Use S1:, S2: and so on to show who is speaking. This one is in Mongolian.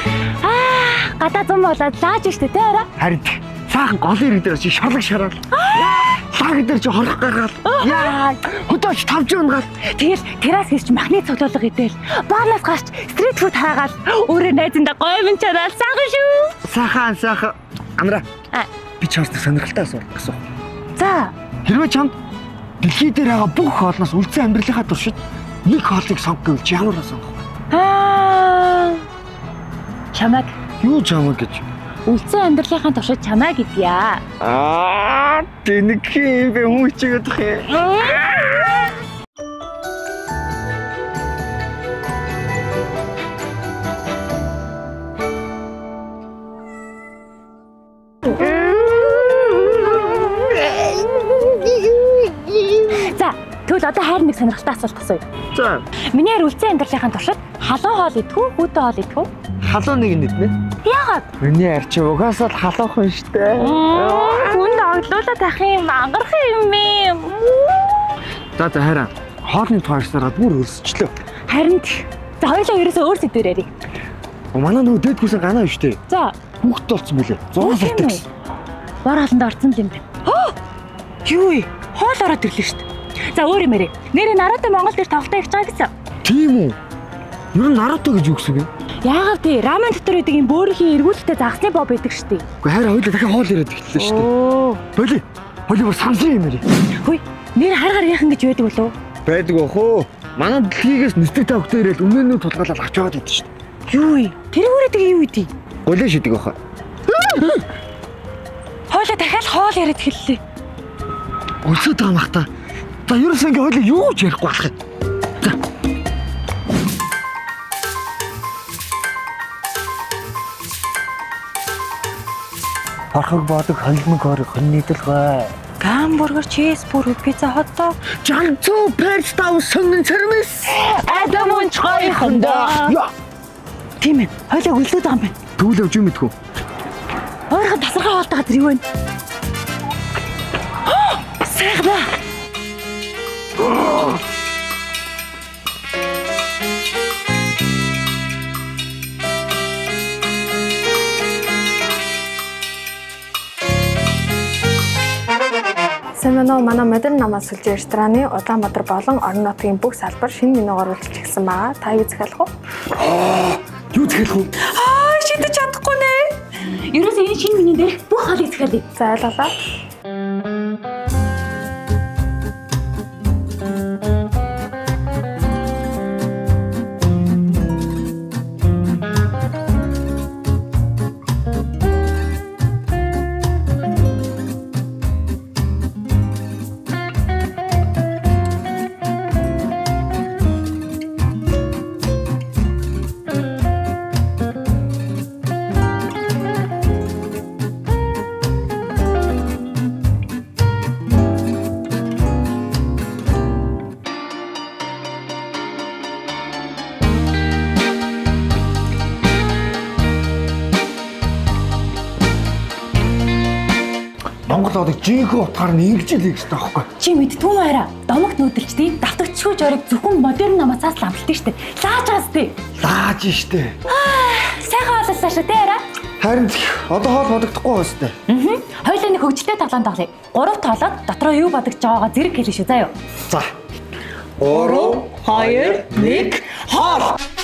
S1: Гадаа зам болоод лааж штэ тэ арай.
S2: Харин саахан голын ирэг дээр чи шарлаг шараад. Лаг дээр чи хорох гаргаад. Яа, хөдөөч тавж унгаад.
S1: Тэгэл террас гэж махны цуглуулга идэл. Баанаас гарч стрит фуд хаагаад өөрөө найзандаа гоймон чараад саахан шүү.
S2: Саахан. Амра. Би чамд сонирхолтой асуух.
S1: За.
S2: Хэрвээ чамд дэлхий дээр байгаа бүх хоолноос үлдсэн амьдралынхаа туршид нэг хоолыг сонгох гэвэл чи ямар сонгох вэ?
S1: Чамаг.
S2: Юу чамаг гэж?
S1: Үлдсэн амьдралынхаа туршид чамаа гэдгийа.
S2: Тэнэг юм бэ хүн чигээд тах юм.
S1: За, тэгвэл одоо хайр нэг сонирхолтой асуулт асууя.
S2: За.
S1: Миний үлдсэн амьдралынхаа туршид халуун хоол идэх үү, хүүтэн хоол идэх үү?
S2: Халуун нэг нь иднэ.
S1: Яагаад?
S2: Миний арчи угаасаа л халуухан штэ.
S1: Хүнд оглуулаад ах юм, ангарах юм бэ?
S2: За хараа. Хоолны тухайсараад бүр өрсөжлөө.
S1: Харин за хоёулаа ерөөсөө өөр сэдвээр ярив.
S2: Манай нөгөө дээдгүүсэн ганаа штэ.
S1: За.
S2: Хүүхэд болцсон бүлээ. 100 сартай гэсэн.
S1: Бор хоолнд орсон юм байна. Юу вэ? Хоол ороод ирлээ штэ. За өөр юм ярив. Нэрээ Наруто Монгол дээр тоглолтоо хийж байгаа гэсэн.
S2: Тийм үү? Юу Наруто гэж юу гэсэн бэ?
S1: Яагаад тий? Рамен дотор байдаг юм бөөрийнхээ эргүүлэлтэд загсны боб байдаг штэ.
S2: Гэхдээ хайр хоёулаа дахиад хоол ирээд эхэллээ штэ. Боли бүр сансан юм ярив.
S1: Хөөе, нэр хар гаргийнхан гэж байдаг болов?
S2: Байдаг охоо. Манай дэлхийгээс нэстэг тавхтай ирээл өмнөнөө тулгаалал авч яваад байдаг штэ.
S1: Юу вэ? Тэр үүрээдэг юу вэ?
S2: Голоо шидэг охоо.
S1: Хоолоо дахиад хоол яриад эхэллээ.
S2: Өсөд байгаа мах та. За ерөөсөө ингээ хоолоо юу ч ярихгүй болох юм. За. Хархаг баадаг холимог орох хөнийдэлгөө.
S1: Гамбургер, чизбургер, пицца, хотдог.
S2: Жанцуу перч тав сонгон цэрмэс.
S1: Адам унчгойхондоо. Тийм ээ. Хойлоо өлдөөд байгаа юм байна.
S2: Түүл авч юм мэдгүй.
S1: Ойрхон тасархай хоолтой газар юу вэ? Сайхан ба.
S3: Сэмэнөө манай модерн намаас сүлж рестораны Улаанбаатар болон орон нутгийн бүх салбар шинэ менюг оруулж ирсэн байгаа. Та юу захиалах вэ?
S2: Юу захиалах вэ?
S1: Шийдэж чадахгүй нэ. Ерөөсөө энэ шинэ меню дээр бүх хоолыг захиалъя.
S3: За ойлголоо.
S2: Монгол одыг жинхэнэ утгаар нь ингэж л хийж байгаа байхгүй.
S1: Чи мэдтгүй маяра. Домогт нүүдэлчдээ давтагчгүй жориг зөвхөн модерн намаасаас л амталдаг штэ. Лааж байгаас тээ.
S2: Лааж штэ.
S1: Сайхан бололцоо шүү дээ арай.
S2: Харин одоо хоол бодогдохгүй байстай.
S1: Хоёулаа нэг хөгжөлтэй тоглоом тоглоё. 3 тоолоод дотроо юу бодож байгаагаа зэрэг хэлээ шүү заа юу.
S2: За. 3 2 1 хоол.